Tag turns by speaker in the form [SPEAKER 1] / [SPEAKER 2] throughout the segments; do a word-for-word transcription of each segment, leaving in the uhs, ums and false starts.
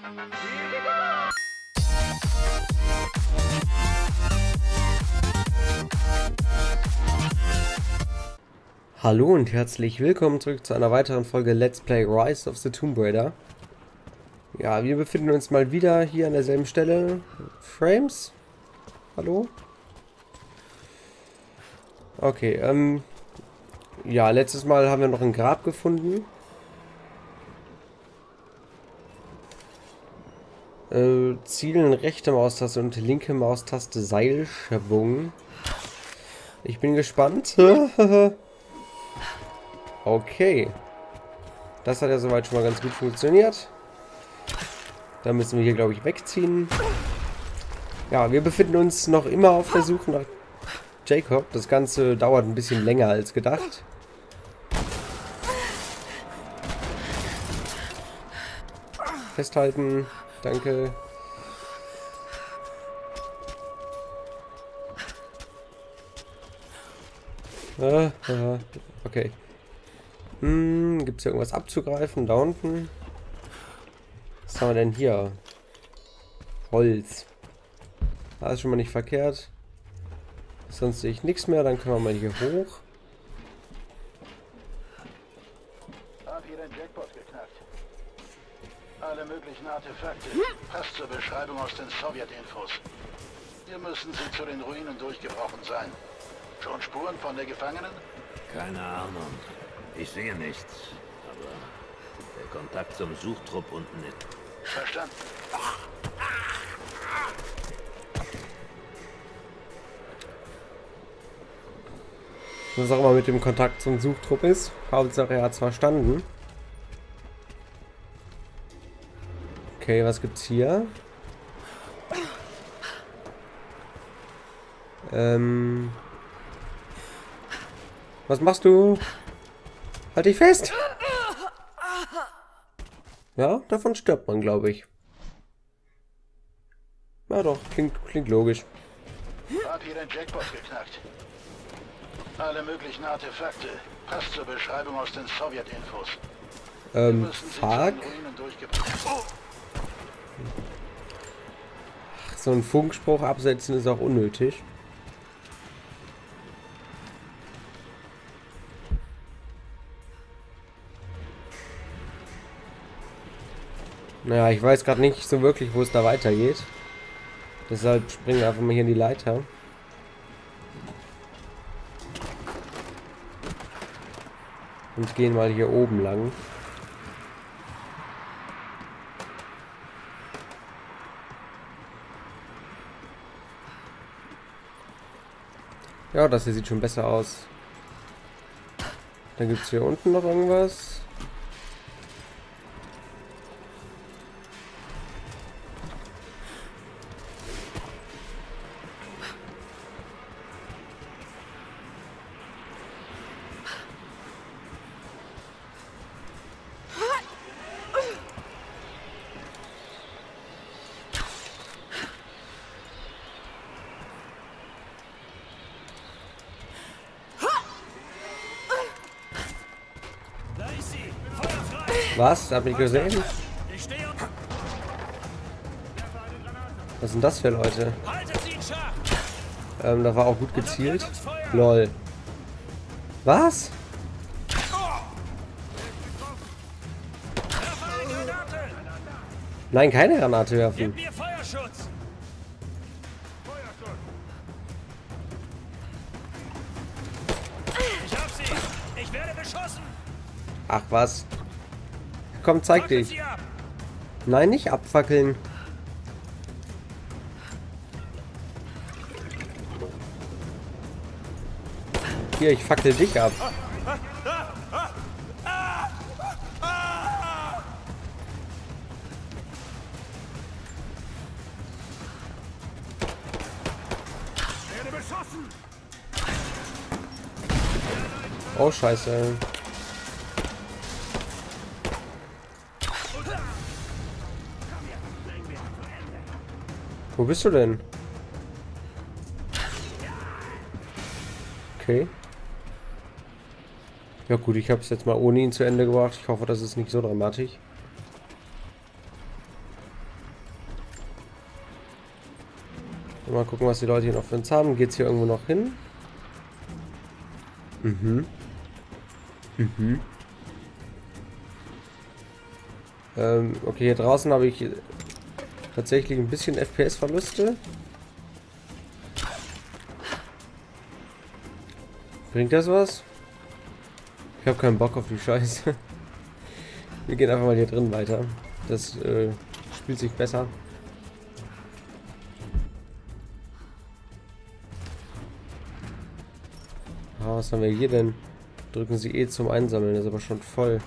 [SPEAKER 1] Hallo und herzlich willkommen zurück zu einer weiteren Folge Let's Play Rise of the Tomb Raider. Ja, wir befinden uns mal wieder hier an derselben Stelle. Frames? Hallo? Okay, ähm... ja, letztes Mal haben wir noch ein Grab gefunden. Äh, Zielen rechte Maustaste und linke Maustaste Seilschwung. Ich bin gespannt. Okay. Das hat ja soweit schon mal ganz gut funktioniert. Da müssen wir hier, glaube ich, wegziehen. Ja, wir befinden uns noch immer auf der Suche nach Jacob. Das Ganze dauert ein bisschen länger als gedacht. Festhalten. Danke. Ah, ah, okay. Hm, gibt es hier irgendwas abzugreifen? Da unten. Was haben wir denn hier? Holz. Da ist schon mal nicht verkehrt. Sonst sehe ich nichts mehr. Dann können wir mal hier hoch.
[SPEAKER 2] Hab hier den Jackpot geknackt. Alle möglichen Artefakte. Passt zur Beschreibung aus den Sowjetinfos. Hier müssen sie zu den Ruinen durchgebrochen sein. Schon Spuren von der Gefangenen?
[SPEAKER 3] Keine Ahnung. Ich sehe nichts. Aber der Kontakt zum Suchtrupp unten ist.
[SPEAKER 2] Verstanden.
[SPEAKER 1] Was auch immer mit dem Kontakt zum Suchtrupp ist. Hauptsache er hat es verstanden. Okay, was gibt's hier? Ähm. Was machst du? Halt dich fest! Ja, davon stirbt man, glaube ich. Ja doch, klingt, klingt logisch.
[SPEAKER 2] Hab hier den Jackpot geknackt. Alle möglichen Artefakte. Passt zur Beschreibung aus den Sowjetinfos.
[SPEAKER 1] Ähm, fuck. So ein Funkspruch absetzen ist auch unnötig. Naja, ich weiß gerade nicht so wirklich, wo es da weitergeht. Deshalb springen wir einfach mal hier in die Leiter. Und gehen mal hier oben lang. Ja, das hier sieht schon besser aus. Dann gibt es hier unten noch irgendwas. Was? Hab ich gesehen? Was sind das für Leute? Ähm, da war auch gut gezielt. Lol. Was? Nein, keine Granate werfen. Ach was. Komm, zeig dich. Nein, nicht abfackeln. Hier, ich fackel dich ab. Oh, scheiße. Wo bist du denn? Okay. Ja gut, ich habe es jetzt mal ohne ihn zu Ende gebracht. Ich hoffe, das ist nicht so dramatisch. Mal gucken, was die Leute hier noch für uns haben. Geht's hier irgendwo noch hin? Mhm. Mhm. Ähm, okay, hier draußen habe ich tatsächlich ein bisschen F P S-Verluste. Bringt das was? Ich habe keinen Bock auf die Scheiße. Wir gehen einfach mal hier drin weiter. Das äh, spielt sich besser. Ah, was haben wir hier denn? Drücken Sie E zum Einsammeln, das ist aber schon voll.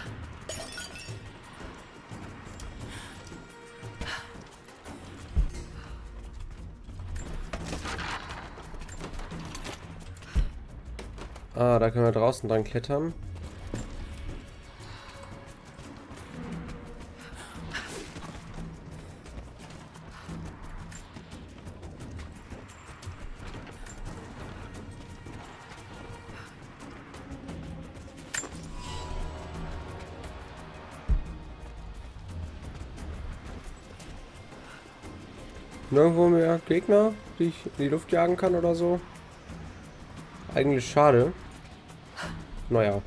[SPEAKER 1] Ah, da können wir draußen dran klettern. Nirgendwo mehr Gegner, die ich in die Luft jagen kann oder so. Eigentlich schade. Naja.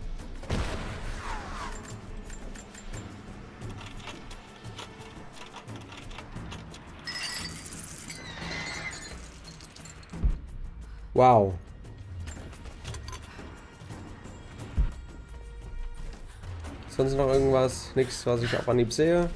[SPEAKER 1] Wow. Sonst noch irgendwas? Nichts, was ich auf Anhieb sehe.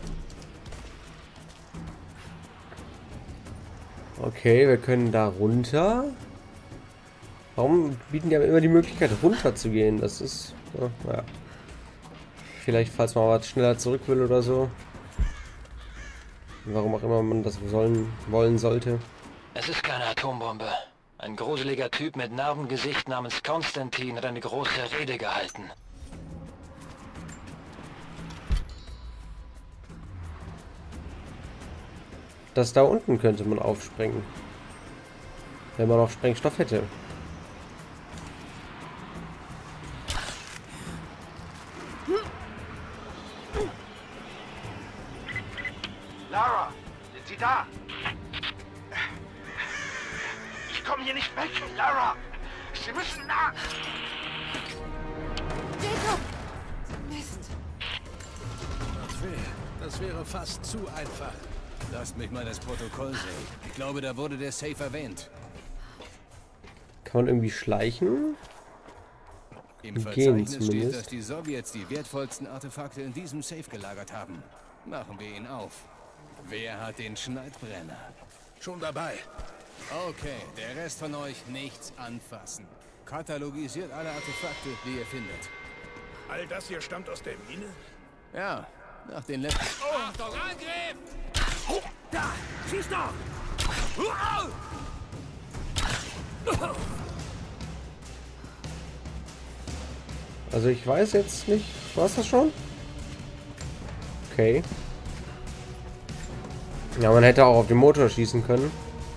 [SPEAKER 1] Okay, wir können da runter. Warum bieten die aber immer die Möglichkeit runter zu gehen? Das ist... Ja, naja. Vielleicht, falls man was schneller zurück will oder so. Warum auch immer man das sollen, wollen sollte.
[SPEAKER 4] Es ist keine Atombombe. Ein gruseliger Typ mit Narbengesicht namens Konstantin hat eine große Rede gehalten.
[SPEAKER 1] Das da unten könnte man aufsprengen. Wenn man noch Sprengstoff hätte.
[SPEAKER 5] Lara, sind Sie da? Ich komme hier nicht weg, Lara. Sie müssen nach.
[SPEAKER 6] Jacob! Mist.
[SPEAKER 7] Das wäre, das wäre fast zu einfach. Lasst mich mal das Protokoll sehen. Ich glaube, da wurde der Safe erwähnt.
[SPEAKER 1] Kann man irgendwie schleichen?
[SPEAKER 7] Im
[SPEAKER 1] Gehen
[SPEAKER 7] Verzeichnis steht,
[SPEAKER 1] zumindest.
[SPEAKER 7] dass die Sowjets die wertvollsten Artefakte in diesem Safe gelagert haben. Machen wir ihn auf. Wer hat den Schneidbrenner?
[SPEAKER 5] Schon dabei.
[SPEAKER 7] Okay, der Rest von euch nichts anfassen. Katalogisiert alle Artefakte, die ihr findet.
[SPEAKER 5] All das hier stammt aus der Mine?
[SPEAKER 7] Ja, nach den letzten...
[SPEAKER 5] Achtung, Angriff! Da! Schieß doch!
[SPEAKER 1] Also ich weiß jetzt nicht. War's das schon? Okay. Ja, man hätte auch auf den Motor schießen können.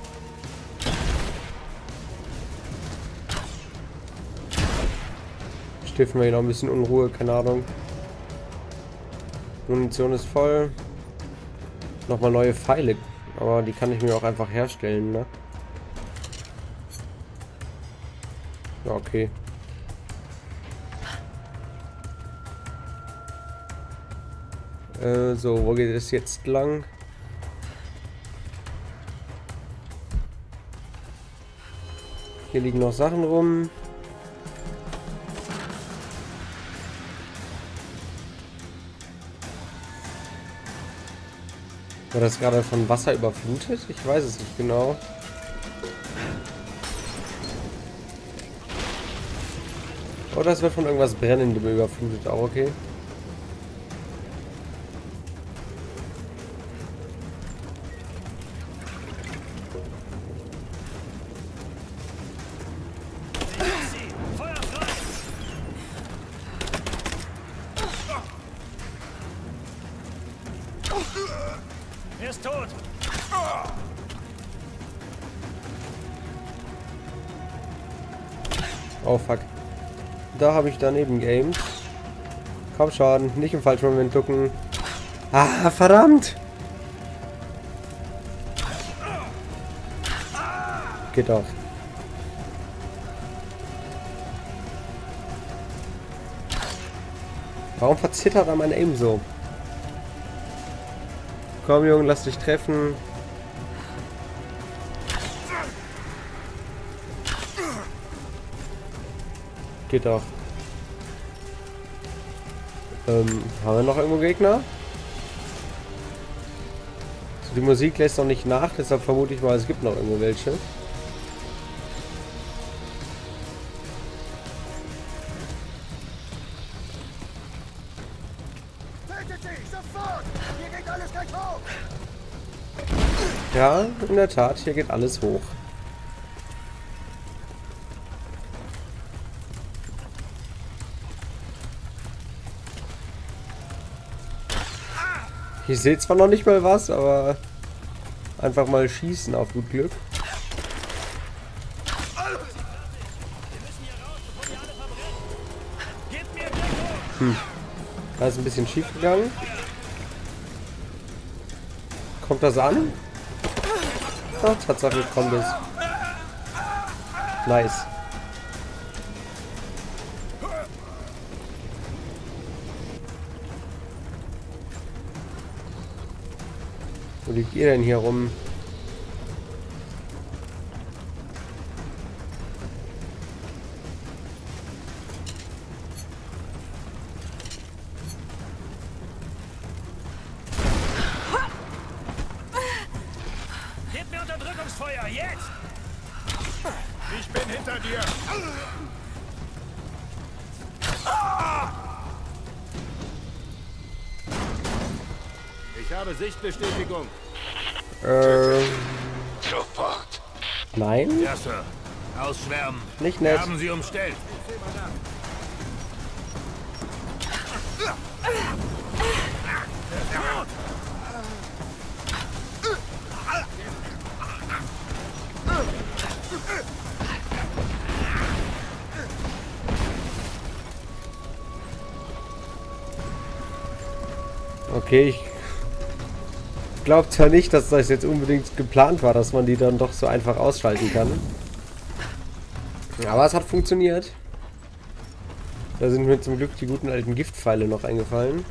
[SPEAKER 1] Stiften wir hier noch ein bisschen Unruhe, keine Ahnung. Munition ist voll. Nochmal neue Pfeile. Aber die kann ich mir auch einfach herstellen, ne? Ja, okay. Äh, so, wo geht es jetzt lang? Hier liegen noch Sachen rum. War das gerade von Wasser überflutet? Ich weiß es nicht genau. Oder es wird von irgendwas Brennendem überflutet, auch okay.
[SPEAKER 5] Er ist tot!
[SPEAKER 1] Oh fuck. Da habe ich daneben gamed. Komm schon, nicht im falschen Moment ducken. Ah, verdammt! Geht doch. Warum verzittert er mein Aim so? Komm, Junge, lass dich treffen. Geht doch. Ähm, haben wir noch irgendwo Gegner? So, die Musik lässt noch nicht nach, deshalb vermute ich mal, es gibt noch irgendwo welche. Ja, in der Tat, hier geht alles hoch. Ich sehe zwar noch nicht mal was, aber einfach mal schießen auf gut Glück. Hm. Da ist ein bisschen schief gegangen. Kommt das an? Ah, Tatsache, kommt es. Nice. Wo liegt ihr denn hier rum?
[SPEAKER 5] Gib mir Unterdrückungsfeuer, jetzt! Ich bin hinter dir! Ich habe Sichtbestätigung.
[SPEAKER 1] Ähm.
[SPEAKER 3] Sofort.
[SPEAKER 1] Nein?
[SPEAKER 3] Ja, Sir. Ausschwärmen.
[SPEAKER 1] Nicht nett.
[SPEAKER 3] Wir haben sie umstellt.
[SPEAKER 1] Okay, ich glaube zwar nicht, dass das jetzt unbedingt geplant war, dass man die dann doch so einfach ausschalten kann. Aber es hat funktioniert. Da sind mir zum Glück die guten alten Giftpfeile noch eingefallen.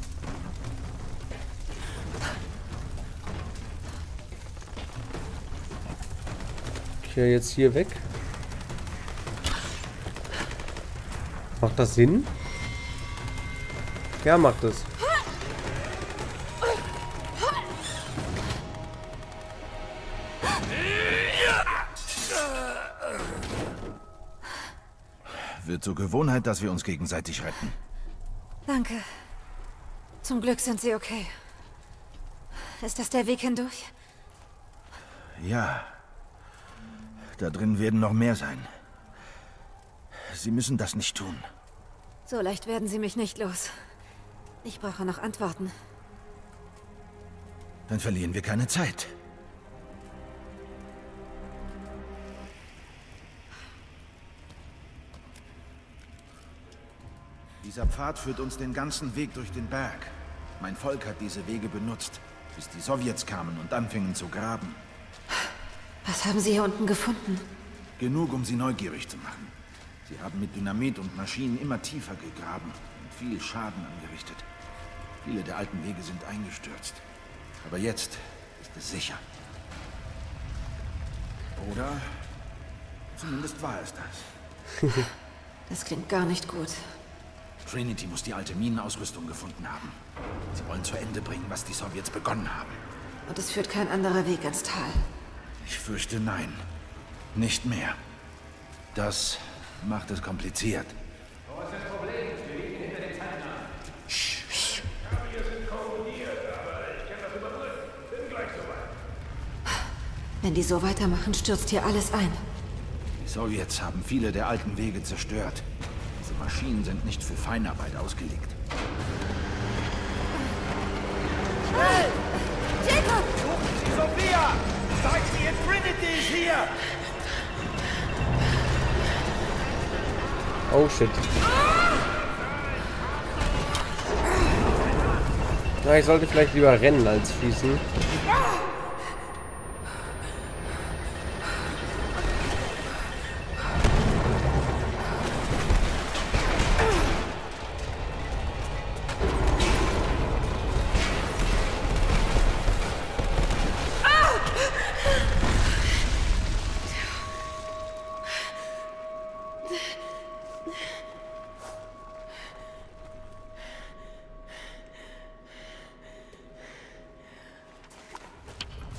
[SPEAKER 1] Okay, jetzt hier weg. Macht das Sinn? Ja, macht es.
[SPEAKER 8] Wird zur Gewohnheit, dass wir uns gegenseitig retten.
[SPEAKER 6] Danke. Zum Glück sind Sie okay. Ist das der Weg hindurch?
[SPEAKER 8] Ja. Da drin werden noch mehr sein. Sie müssen das nicht tun.
[SPEAKER 6] So leicht werden Sie mich nicht los. Ich brauche noch Antworten.
[SPEAKER 8] Dann verlieren wir keine Zeit. Dieser Pfad führt uns den ganzen Weg durch den Berg. Mein Volk hat diese Wege benutzt, bis die Sowjets kamen und anfingen zu graben.
[SPEAKER 6] Was haben Sie hier unten gefunden?
[SPEAKER 8] Genug, um sie neugierig zu machen. Sie haben mit Dynamit und Maschinen immer tiefer gegraben und viel Schaden angerichtet. Viele der alten Wege sind eingestürzt. Aber jetzt ist es sicher. Oder zumindest war es das.
[SPEAKER 6] Das klingt gar nicht gut.
[SPEAKER 8] Trinity muss die alte Minenausrüstung gefunden haben. Sie wollen zu Ende bringen, was die Sowjets begonnen haben.
[SPEAKER 6] Und es führt kein anderer Weg ins Tal.
[SPEAKER 8] Ich fürchte nein. Nicht mehr. Das macht es kompliziert.
[SPEAKER 5] Wo ist das Problem? Wir liegen hinter den Zeitnamen.
[SPEAKER 8] Sch, sch.
[SPEAKER 5] Ja, wir sind korrodiert, aber ich kann das überbrücken. Bin gleich soweit.
[SPEAKER 6] Wenn die so weitermachen, stürzt hier alles ein.
[SPEAKER 8] Die Sowjets haben viele der alten Wege zerstört. Diese Maschinen sind nicht für Feinarbeit ausgelegt.
[SPEAKER 6] Schnell! Jacob!
[SPEAKER 5] Suchen Sie Sophia! Sagt sie jetzt, Trinity ist hier!
[SPEAKER 1] Oh shit. Na, ich sollte vielleicht lieber rennen als schießen.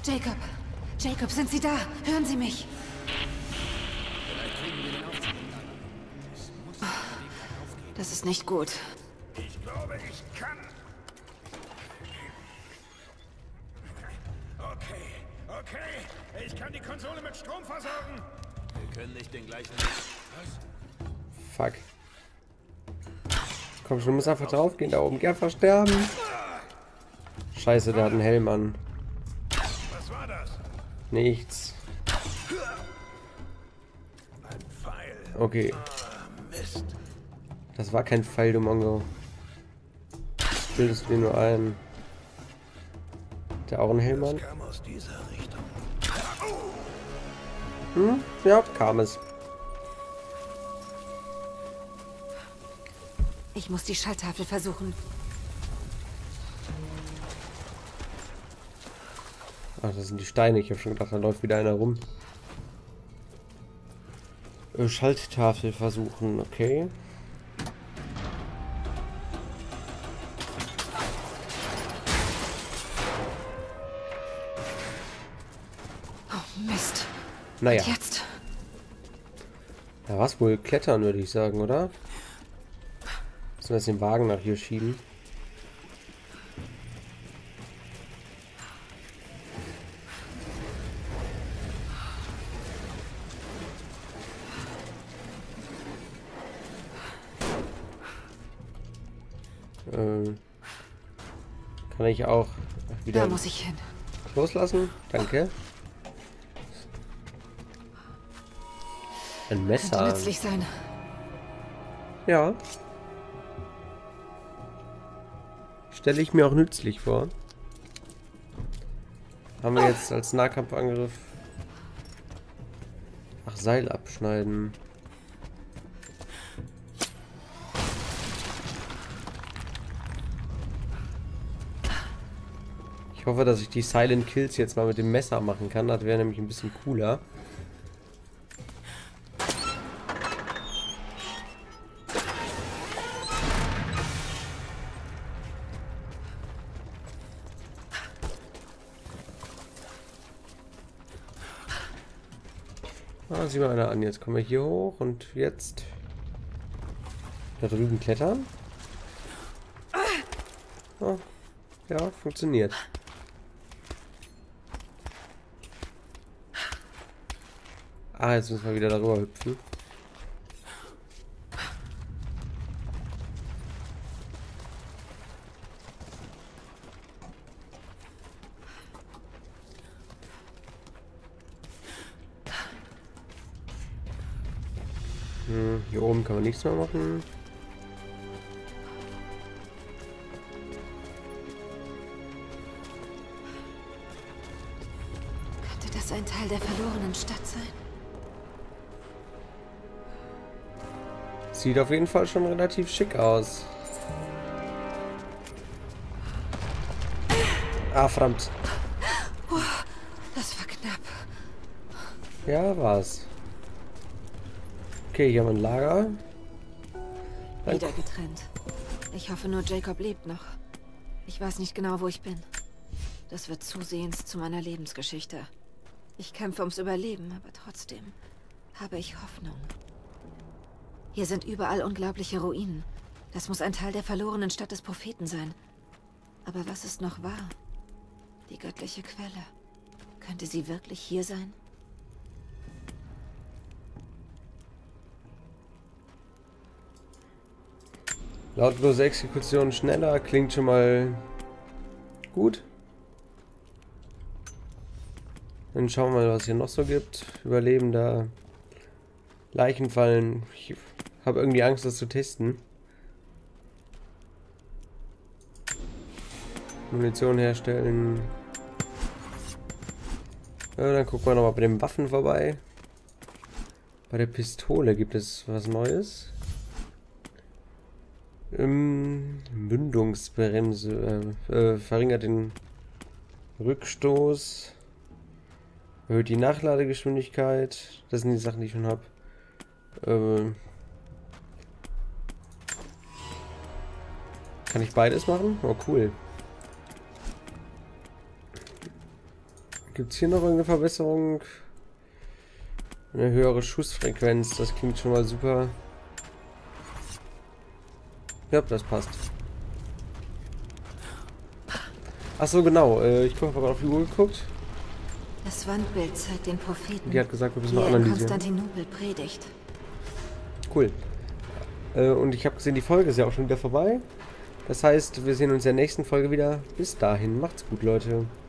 [SPEAKER 6] Jacob! Jacob, sind Sie da? Hören Sie mich! Das ist nicht gut.
[SPEAKER 5] Ich glaube, ich kann. Okay, okay. Ich kann die Konsole mit Strom versorgen.
[SPEAKER 7] Wir können nicht den gleichen...
[SPEAKER 1] Fuck. Komm schon, du musst einfach drauf gehen da oben. Geh einfach sterben. Scheiße, der hat einen Helm an.
[SPEAKER 5] Was war das?
[SPEAKER 1] Nichts.
[SPEAKER 5] Ein Pfeil.
[SPEAKER 1] Okay.
[SPEAKER 5] Ah, Mist.
[SPEAKER 1] Das war kein Pfeil, du Mongo. Das bildest du dir nur ein. Der auch einen Helm an?
[SPEAKER 5] Kam aus dieser Richtung.
[SPEAKER 1] Hm? Ja, kam es.
[SPEAKER 6] Ich muss die Schalltafel versuchen.
[SPEAKER 1] Ach, das sind die Steine. Ich habe schon gedacht, da läuft wieder einer rum. Äh, Schalttafel versuchen, okay.
[SPEAKER 6] Oh, Mist.
[SPEAKER 1] Naja.
[SPEAKER 6] Und jetzt?
[SPEAKER 1] Ja, was wohl? Klettern, würde ich sagen, oder? Müssen wir jetzt den Wagen nach hier schieben? Äh, kann ich auch wieder
[SPEAKER 6] Da muss ich hin.
[SPEAKER 1] loslassen? Danke. Ein
[SPEAKER 6] Könnte
[SPEAKER 1] Messer.
[SPEAKER 6] nützlich sein.
[SPEAKER 1] Ja. Stelle ich mir auch nützlich vor. Haben wir jetzt als Nahkampfangriff. Ach, Seil abschneiden. Ich hoffe, dass ich die Silent Kills jetzt mal mit dem Messer machen kann. Das wäre nämlich ein bisschen cooler. Ah, sieh mal einer an. Jetzt kommen wir hier hoch und jetzt da drüben klettern. Oh, ja, funktioniert. Ah, jetzt müssen wir wieder darüber hüpfen. Hm, hier oben kann man nichts mehr machen.
[SPEAKER 6] Könnte das ein Teil der verlorenen Stadt sein?
[SPEAKER 1] Sieht auf jeden Fall schon relativ schick aus. Ah, verdammt.
[SPEAKER 6] Das war knapp.
[SPEAKER 1] Ja, war's. Okay, hier haben wir ein Lager. Dann
[SPEAKER 6] Wieder getrennt. Ich hoffe nur, Jacob lebt noch. Ich weiß nicht genau, wo ich bin. Das wird zusehends zu meiner Lebensgeschichte. Ich kämpfe ums Überleben, aber trotzdem habe ich Hoffnung. Hier sind überall unglaubliche Ruinen. Das muss ein Teil der verlorenen Stadt des Propheten sein. Aber was ist noch wahr? Die göttliche Quelle. Könnte sie wirklich hier sein?
[SPEAKER 1] Lautlose Exekution schneller, klingt schon mal gut. Dann schauen wir mal, was hier noch so gibt. Überlebender Leichenfallen. Ich habe irgendwie Angst, das zu testen. Munition herstellen. Ja, dann gucken wir nochmal bei den Waffen vorbei. Bei der Pistole gibt es was Neues. Ähm, Mündungsbremse äh, äh, verringert den Rückstoß, erhöht die Nachladegeschwindigkeit. Das sind die Sachen, die ich schon habe. Äh, kann ich beides machen? Oh, cool. Gibt es hier noch irgendeine Verbesserung? Eine höhere Schussfrequenz, das klingt schon mal super. Ja, das passt. Ach so, genau. Äh, ich habe gerade auf die Uhr geguckt.
[SPEAKER 6] Das Wandbild zeigt den Propheten.
[SPEAKER 1] Die hat gesagt, wir müssen
[SPEAKER 6] hier
[SPEAKER 1] mal
[SPEAKER 6] in
[SPEAKER 1] analysieren.
[SPEAKER 6] Konstantinopel predigt.
[SPEAKER 1] Cool. Äh, und ich habe gesehen, die Folge ist ja auch schon wieder vorbei. Das heißt, wir sehen uns in der nächsten Folge wieder. Bis dahin, macht's gut, Leute.